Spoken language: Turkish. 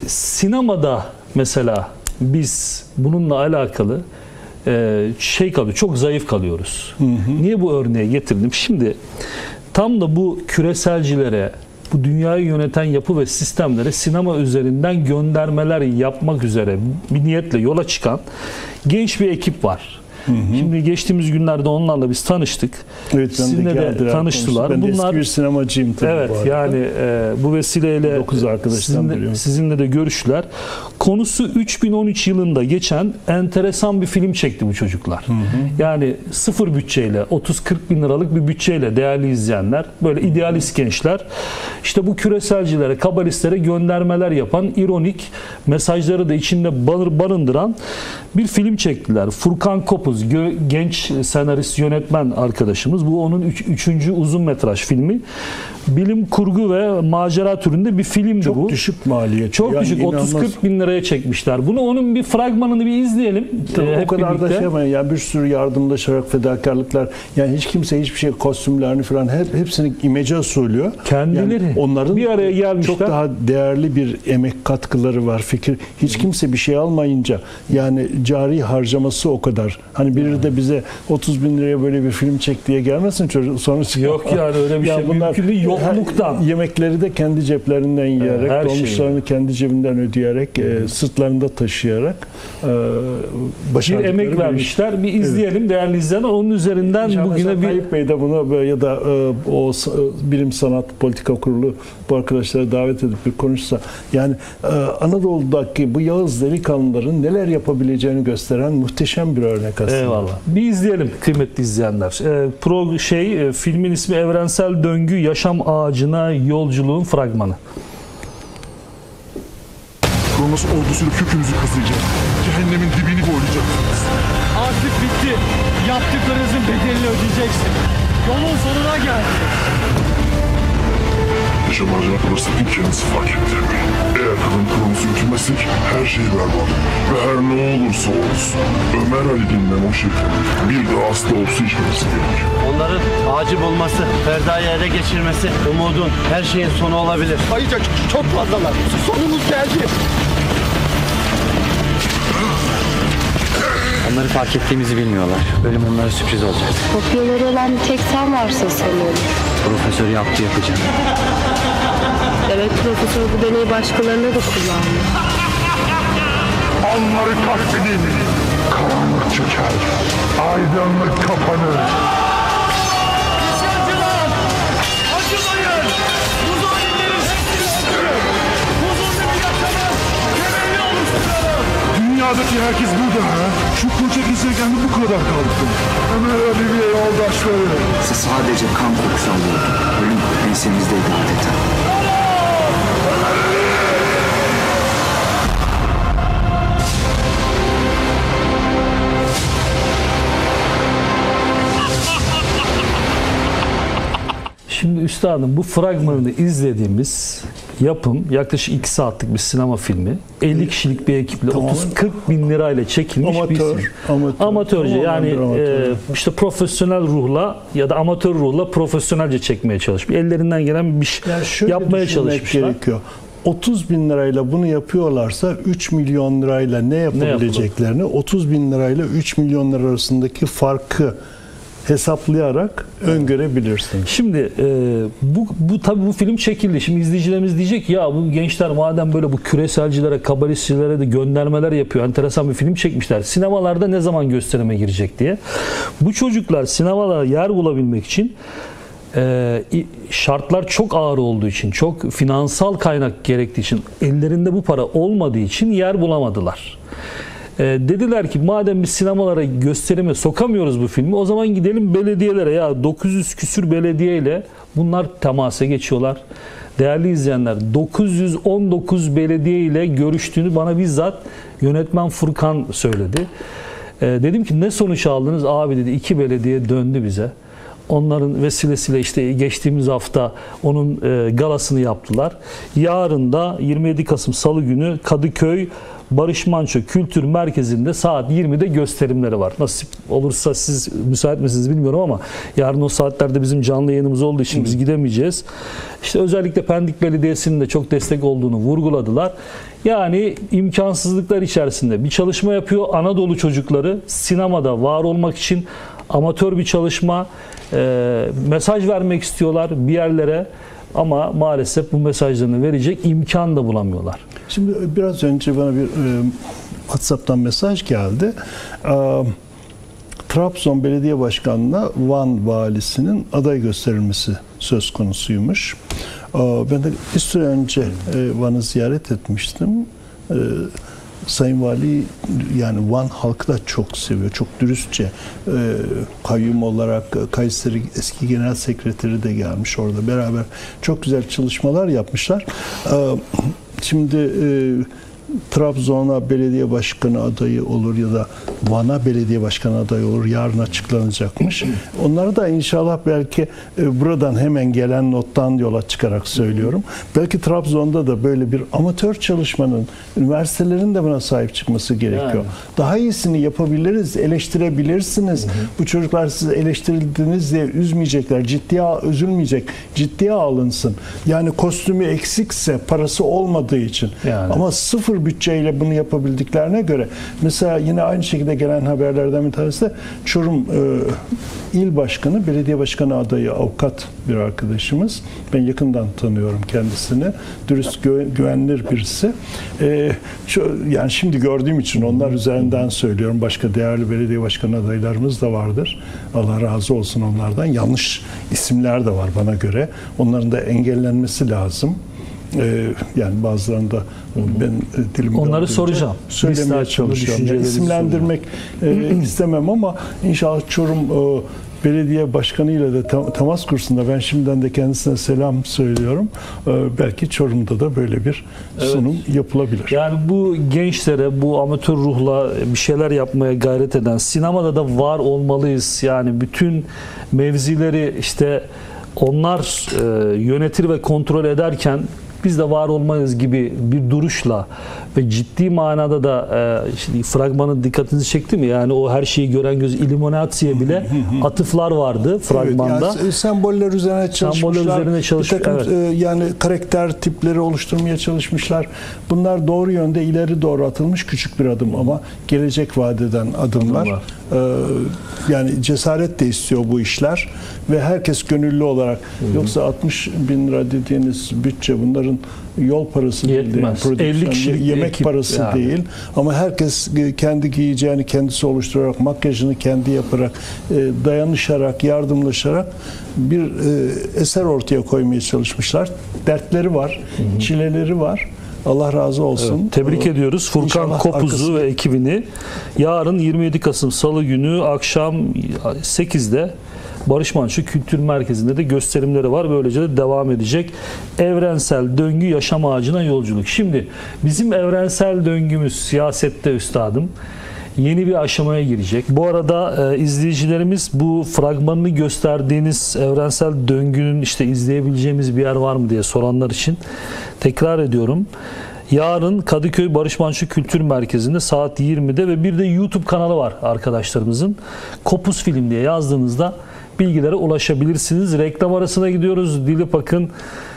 sinemada mesela biz bununla alakalı çok zayıf kalıyoruz. Niye bu örneği getirdim? Şimdi tam da bu küreselcilere, bu dünyayı yöneten yapı ve sistemlere sinema üzerinden göndermeler yapmak üzere bir niyetle yola çıkan genç bir ekip var. Şimdi geçtiğimiz günlerde onlarla biz tanıştık. Evet, sizinle de tanıştılar. Ben de eski bir sinemacıyım tabii. Evet, yani bu vesileyle 9 arkadaştan sizinle de görüştüler. Konusu 3013 yılında geçen enteresan bir film çekti bu çocuklar. Yani sıfır bütçeyle, 30-40 bin liralık bir bütçeyle değerli izleyenler, böyle idealist gençler, işte bu küreselcilere, kabalistlere göndermeler yapan, ironik mesajları da içinde barındıran bir film çektiler. Furkan Kopuz, genç senarist, yönetmen arkadaşımız. Bu onun üçüncü uzun metraj filmi. Bilim kurgu ve macera türünde bir filmdi bu. Çok düşük maliyet. Çok yani düşük. 30-40 bin liraya çekmişler. Bunu, onun bir fragmanını bir izleyelim. O kadar birlikte. Da şey ama yani bir sürü yardımlaşarak fedakarlıklar. Yani hiç kimse hiçbir şey, kostümlerini falan hepsini imece söylüyor. Kendileri yani onların bir araya gelmişler. Çok daha değerli bir emek katkıları var, fikir. Hiç kimse bir şey almayınca yani cari harcaması o kadar. Hani biri de bize 30 bin liraya böyle bir film çek diye gelmesin çocuk. Sonuçta yok yani öyle bir şey mümkün değil. Yokluktan. Yemekleri de kendi ceplerinden yiyerek, dolmuşlarını kendi cebinden ödeyerek, sırtlarında taşıyarak bir emek vermişler. Bir izleyelim değerli izleyenler. Onun üzerinden İnşallah bugüne Tayyip Bey de bunu ya da o Bilim Sanat Politika Kurulu bu arkadaşları davet edip bir konuşsa, yani Anadolu'daki bu Yağız delikanlıların neler yapabileceğini gösteren muhteşem bir örnek aslında. Eyvallah. Bir izleyelim kıymetli izleyenler. Filmin ismi Evrensel Döngü, Yaşam Ağacına Yolculuğun fragmanı. Kronos ordusuyla kökünüzü kazıyacak. Cehennemin dibini boylayacaksınız. Artık bitti. Yaptıklarınızın bedelini ödeyeceksin. Yolun sonuna geldi. Yaşam ağacına kalırsa ilk kendinizi fark ettirmeyin. Eğer kadın Kronos'u götürmezsek her şey berbat. Ve her ne olursa olsun Ömer Ali'nin Memo Şef'in bir daha hasta olsa içmesi gerek. Onların ağacı bulması, Ferda'yı ele geçirmesi, umudun, her şeyin sonu olabilir. Ayrıca çok fazlalar. Sonumuz geldi. Onları fark ettiğimizi bilmiyorlar. Ölüm onlara sürpriz olacak. Kopyaları olan bir tek sen varsın sanıyorum. Profesör yaptı, yapacağım. Evet, profesör bu deneyi başkalarına da kullandı. Onları katledin. Karanlık çöker. Aydınlık kapanır. İsyancılar! Acımayın! Bu zalimlerin hepsini öldürün! Huzurlu bir yaşamın temelini oluşturalım! Dünyadaki herkes burada ha. Şu koca gezegende bu kadar kaldı. Ömer Ali ve yoldaşları. Siz sadece kan kokusu alıyordu. Ölüm ensemizdeydi adeta. Şimdi üstadım, bu fragmanını izlediğimiz yapım yaklaşık 2 saatlik bir sinema filmi. 50 kişilik bir ekiple 30-40 bin lirayla çekilmiş bir film. Amatörce yani işte profesyonel ruhla ya da amatör ruhla profesyonelce çekmeye çalışmış. Ellerinden gelen bir şey yani yapmaya çalışmışlar. Gerekiyor. 30 bin lirayla bunu yapıyorlarsa 3 milyon lirayla ne yapabileceklerini, 30 bin lirayla 3 milyon lira arasındaki farkı hesaplayarak öngörebilirsin. Şimdi tabii bu film çekildi. Şimdi izleyicilerimiz diyecek ya bu gençler madem böyle bu küreselcilere, kabalistçilere de göndermeler yapıyor. Enteresan bir film çekmişler. Sinemalarda ne zaman gösterime girecek diye. Bu çocuklar sinemalara yer bulabilmek için şartlar çok ağır olduğu için, çok finansal kaynak gerektiği için, ellerinde bu para olmadığı için yer bulamadılar. Dediler ki madem biz sinemalara gösterime sokamıyoruz bu filmi, o zaman gidelim belediyelere. Ya 900 küsür belediyeyle bunlar temasa geçiyorlar. Değerli izleyenler, 919 belediye ile görüştüğünü bana bizzat yönetmen Furkan söyledi. Dedim ki ne sonuç aldınız? Abi dedi 2 belediye döndü bize. Onların vesilesiyle işte geçtiğimiz hafta onun galasını yaptılar. Yarın da 27 Kasım Salı günü Kadıköy Barış Manço Kültür Merkezi'nde saat 20'de gösterimleri var. Nasip olursa siz müsait misiniz bilmiyorum ama yarın o saatlerde bizim canlı yayınımız olduğu için biz gidemeyeceğiz. İşte özellikle Pendik Belediyesi'nin de çok destek olduğunu vurguladılar. Yani imkansızlıklar içerisinde bir çalışma yapıyor. Anadolu çocukları sinemada var olmak için amatör bir çalışma, mesaj vermek istiyorlar bir yerlere. Ama maalesef bu mesajlarını verecek imkan da bulamıyorlar. Şimdi biraz önce bana bir WhatsApp'tan mesaj geldi. Trabzon Belediye Başkanı'na Van Valisi'nin aday gösterilmesi söz konusuymuş. Ben de bir süre önce Van'ı ziyaret etmiştim. Sayın Vali yani Van halkı da çok seviyor, çok dürüstçe. Kayyum olarak Kayseri eski genel sekreteri de gelmiş orada. Beraber çok güzel çalışmalar yapmışlar. Şimdi Trabzon'a belediye başkanı adayı olur ya da Van'a belediye başkanı adayı olur. Yarın açıklanacakmış. Onları da inşallah belki buradan hemen gelen nottan yola çıkarak söylüyorum. Belki Trabzon'da da böyle bir amatör çalışmanın üniversitelerin de buna sahip çıkması gerekiyor. Yani. Daha iyisini yapabiliriz, eleştirebilirsiniz. Bu çocuklar siz eleştirildiniz diye üzmeyecekler, üzülmeyecek, ciddiye alınsın. Yani kostümü eksikse parası olmadığı için. Yani. Ama sıfır bütçeyle bunu yapabildiklerine göre mesela yine aynı şekilde gelen haberlerden bir tanesi de Çorum İl Başkanı, belediye başkanı adayı avukat bir arkadaşımız. Ben yakından tanıyorum kendisini. Dürüst, güvenilir birisi. Yani şimdi gördüğüm için onlar üzerinden söylüyorum. Başka değerli belediye başkanı adaylarımız da vardır. Allah razı olsun onlardan. Yanlış isimler de var bana göre. Onların da engellenmesi lazım. Yani bazılarında ben dilim onları soracağım. Söylemeye çalışıyorum. Yani isimlendirmek istemem ama inşallah Çorum belediye başkanıyla da temas kursunda ben şimdiden de kendisine selam söylüyorum. Belki Çorum'da da böyle bir sunum yapılabilir. Yani bu gençlere, bu amatör ruhla bir şeyler yapmaya gayret eden, sinemada da var olmalıyız. Yani bütün mevzileri işte onlar yönetir ve kontrol ederken biz de var olmayız gibi bir duruşla ve ciddi manada da fragmanın dikkatinizi çekti mi? Yani o her şeyi gören göz Illuminati'ye bile atıflar vardı fragmanda. Evet, yani semboller üzerine çalışmışlar. Bir takım, yani karakter tipleri oluşturmaya çalışmışlar. Bunlar doğru yönde ileri doğru atılmış küçük bir adım ama gelecek vaat eden adımlar. Yani cesaret de istiyor bu işler ve herkes gönüllü olarak yoksa 60 bin lira dediğiniz bütçe bunların yol parası değil, yemek parası yani. Değil ama herkes kendi giyeceğini kendisi oluşturarak, makyajını kendi yaparak, dayanışarak, yardımlaşarak bir eser ortaya koymaya çalışmışlar. Dertleri var, çileleri var. Allah razı olsun. Evet, tebrik ediyoruz Furkan İnşallah Kopuz'u ve ekibini. Yarın 27 Kasım Salı günü akşam 8'de Barış Manço Kültür Merkezi'nde de gösterimleri var. Böylece de devam edecek. Evrensel döngü yaşam ağacına yolculuk. Şimdi bizim evrensel döngümüz siyasette üstadım yeni bir aşamaya girecek. Bu arada izleyicilerimiz bu fragmanını gösterdiğiniz evrensel döngünün işte izleyebileceğimiz bir yer var mı diye soranlar için tekrar ediyorum. Yarın Kadıköy Barış Manço Kültür Merkezi'nde saat 20'de ve bir de YouTube kanalı var arkadaşlarımızın. Kopuz Film diye yazdığınızda bilgilere ulaşabilirsiniz. Reklam arasına gidiyoruz. Dilip Akın